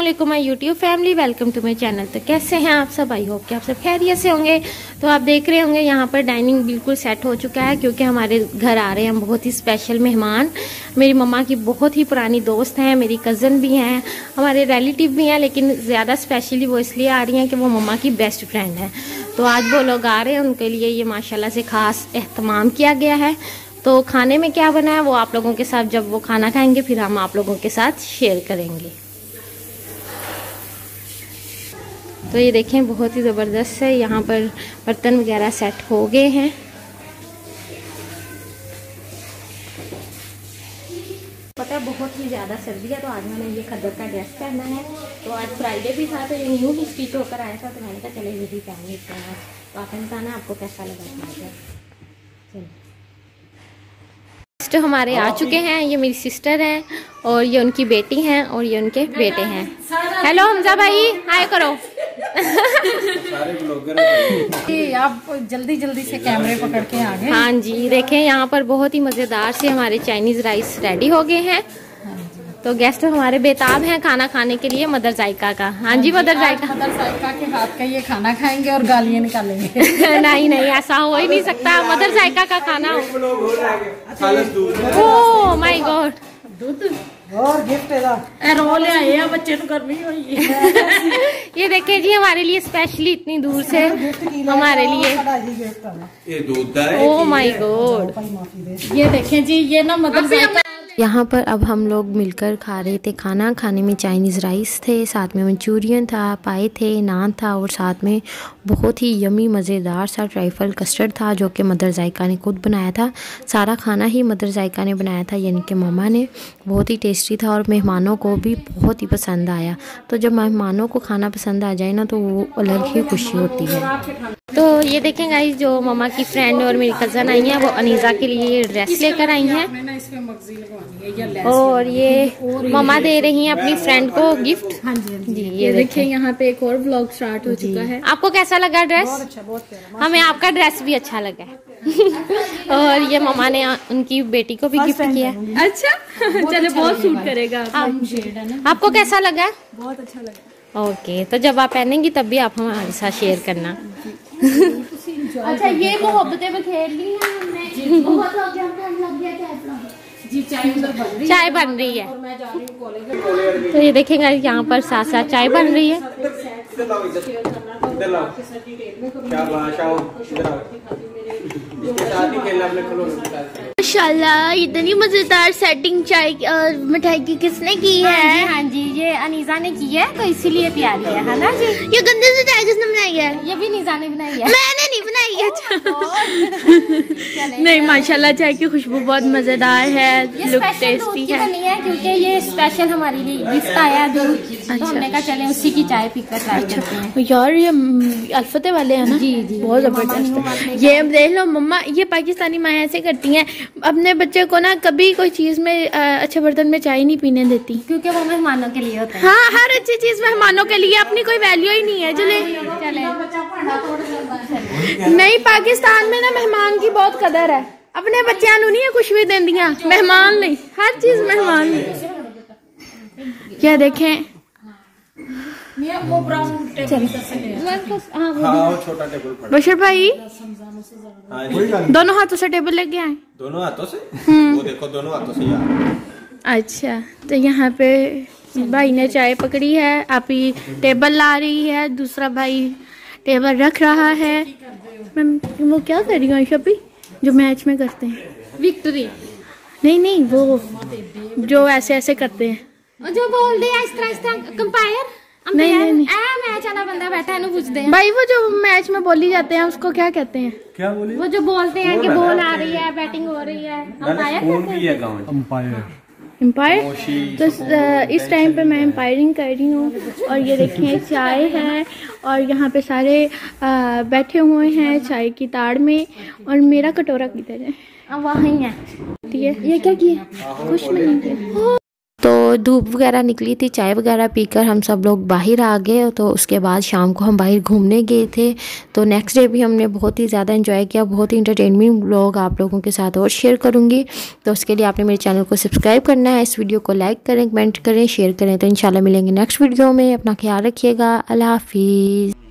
वालेकुम my YouTube family, welcome to my channel. तो कैसे हैं आप सब? आई होप कि आप सब खैरियत से होंगे। तो आप देख रहे होंगे यहाँ पर डाइनिंग बिल्कुल सेट हो चुका है, क्योंकि हमारे घर आ रहे हैं बहुत ही स्पेशल मेहमान। मेरी मम्मा की बहुत ही पुरानी दोस्त हैं, मेरी कज़न भी हैं, हमारे रिलेटिव भी हैं, लेकिन ज़्यादा स्पेशली वो इसलिए आ रही हैं कि वो मम्मा की बेस्ट फ्रेंड है। तो आज वो लोग आ रहे हैं, उनके लिए ये माशाल्लाह से ख़ास एहतमाम किया गया है। तो खाने में क्या बना है वो आप लोगों के साथ जब वो खाना खाएंगे फिर हम आप लोगों के साथ शेयर करेंगे। तो ये देखें बहुत ही ज़बरदस्त है, यहाँ पर बर्तन वगैरह सेट हो गए हैं। पता है बहुत ही ज़्यादा सर्दी है, तो आज मैंने ये खद्दर का ड्रेस पहना है। तो आज फ्राइडे भी था, तो ये न्यू ही स्टिच होकर आया था, तो मैंने कहा चले यही पहन लेते हैं। तो आपने बताना आपको कैसा लगा। चलिए तो हमारे आ चुके हैं, ये मेरी सिस्टर हैं और ये उनकी बेटी हैं और ये उनके बेटे हैं। हेलो हमजा भाई, हाय करो। आप जल्दी जल्दी से कैमरे पकड़ के आ गए। हाँ जी, देखें यहाँ पर बहुत ही मज़ेदार से हमारे चाइनीज़ राइस रेडी हो गए हैं। तो गेस्ट हमारे बेताब हैं खाना खाने के लिए मदर जायका का। हाँ जी, मदर जायका के हाथ का ये खाना खाएंगे और गालियाँ निकालेंगे। नहीं नहीं, ऐसा हो ही नहीं सकता, मदर जायका का खाना। ओह माय गॉड, दूध और गिफ्ट रोल आए बच्चे को गर्मी हुई है। ये देखिए जी, हमारे लिए स्पेशली इतनी दूर से हमारे लिए ओह माय गॉड। ये देखें जी, ये ना मदर जायका। यहाँ पर अब हम लोग मिलकर खा रहे थे खाना। खाने में चाइनीज़ राइस थे, साथ में मंचूरियन था, पाए थे, नान था और साथ में बहुत ही यमी मज़ेदार सा ट्राइफल कस्टर्ड था, जो कि मदर जायका ने खुद बनाया था। सारा खाना ही मदर जायका ने बनाया था, यानी कि मामा ने। बहुत ही टेस्टी था और मेहमानों को भी बहुत ही पसंद आया। तो जब मेहमानों को खाना पसंद आ जाए ना, तो वो अलग ही खुशी होती है। तो ये देखें गाइस, जो मामा की फ्रेंड और मेरी कज़न आई हैं, वो अनीज़ा के लिए ड्रेस लेकर आई हैं और ये मामा दे रही हैं अपनी फ्रेंड को गिफ्ट। हाँ जी जी, ये देखिए यहाँ पे एक और व्लॉग स्टार्ट हो चुका है। आपको कैसा लगा ड्रेस? बहुत अच्छा, बहुत प्यारा। हमें आपका ड्रेस भी अच्छा लगा है। और ये मामा ने उनकी बेटी को भी गिफ्ट किया। अच्छा, चले बहुत सूट करेगा। आपको कैसा लगा? बहुत अच्छा लगा। ओके, तो जब आप पहनेंगी तब भी आप हमारे साथ शेयर करना। अच्छा, ये मोहब्बतें बखेर ली हैं हमने। बहुत हो गया, लग गया जी, चाय बन रही है। तो ये देखेंगे यहाँ पर साथ साथ चाय बन रही है। माशाल्लाह इतनी मजेदार सेटिंग चाय और मिठाई की किसने की है? हाँ जी, ये अनीज़ा ने की है, तो इसीलिए प्यारी है ना जी। ये गंदे से चाय किसने बनाई है? ये भी अनीज़ा ने बनाई है। मैंने नहीं बनाई है। नहीं, माशाल्लाह चाय की खुशबू बहुत मजेदार है, लुक टेस्टी है। बनी है क्योंकि ये स्पेशल हमारे लिए गिफ्ट आया दूध। तो हमने कहा चले उसी की चाय पीकर ट्राई करते हैं। यार ये अल्फते वाले है ना? जी जी, बहुत जबरदस्त। ये देख लो मम्मा, ये पाकिस्तानी माँ ऐसे करती हैं, अपने बच्चे को ना कभी कोई चीज में अच्छे बर्तन में चाय नहीं पीने देती, क्योंकि वो मेहमानों के लिए होता है। हाँ, हर अच्छी चीज मेहमानों के लिए, अपनी कोई वैल्यू ही नहीं है। चले नहीं, पाकिस्तान में ना मेहमान की बहुत कदर है। अपने बच्चों को नहीं कुछ भी देंदियां, मेहमान नहीं, हर चीज मेहमान नहीं। क्या देखें, बशर भाई दोनों हाथों से टेबल लेके आए। दोनों हाथों से वो देखो, दोनों हाथों से यार। अच्छा, तो यहाँ पे भाई ने चाय पकड़ी है, आप ही टेबल ला रही है, दूसरा भाई टेबल रख रहा है। वो क्या कर रही हूँ शबी, जो मैच में करते हैं विक्ट्री। नहीं, वो जो ऐसे ऐसे करते हैं, जो बोल दे इस तरह कंपायर। नहीं मैच वाला बंदा बैठा है, पूछते हैं भाई, वो जो मैच में बोली जाते हैं उसको क्या कहते हैं? क्या बोली? वो जो बोलते हैं कि बॉल आ रही है, बैटिंग हो रही है, एम्पायर। तो इस टाइम पे मैं एम्पायरिंग कर रही हूँ। और ये देखिए चाय है और यहाँ पे सारे बैठे हुए हैं चाय की ताड़ में, और मेरा कटोरा किधर है? वहीं है। ये क्या किया? कुछ नहीं किया। तो धूप वगैरह निकली थी, चाय वगैरह पीकर हम सब लोग बाहर आ गए। तो उसके बाद शाम को हम बाहर घूमने गए थे। तो नेक्स्ट डे भी हमने बहुत ही ज़्यादा एंजॉय किया, बहुत ही इंटरटेनमेंट व्लॉग आप लोगों के साथ और शेयर करूँगी। तो उसके लिए आपने मेरे चैनल को सब्सक्राइब करना है, इस वीडियो को लाइक करें, कमेंट करें, शेयर करें। तो इंशाल्लाह मिलेंगे नेक्स्ट वीडियो में। अपना ख्याल रखिएगा। अल्लाह हाफिज़।